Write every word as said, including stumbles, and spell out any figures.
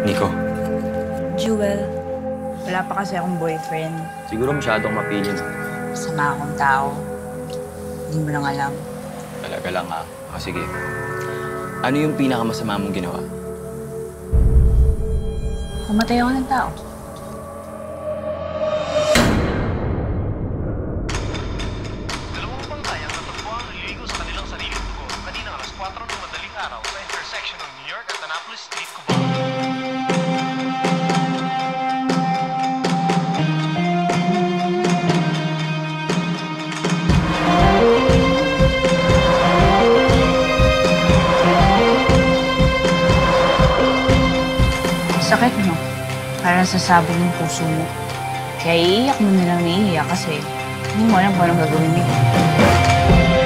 Nico. Jewel, wala pa kasi akong boyfriend. Siguro masyadong mapili. Masama akong tao. Hindi mo lang alam. Talaga lang ha. O sige. Ano yung pinakamasama mong ginawa? Pumatay ako ng tao. Dalawang bangkay ang natagpo ang naliligo sa kanilang sariling dugo kanina alas kwatro ng madaling araw sa intersection ng New York at Annapolis Street, Cubao. Sakit, no? Parang sasabog ng puso mo. Kaya iiyak mo nilang naiiyak kasi hindi mo alam kung anong gagawin nito.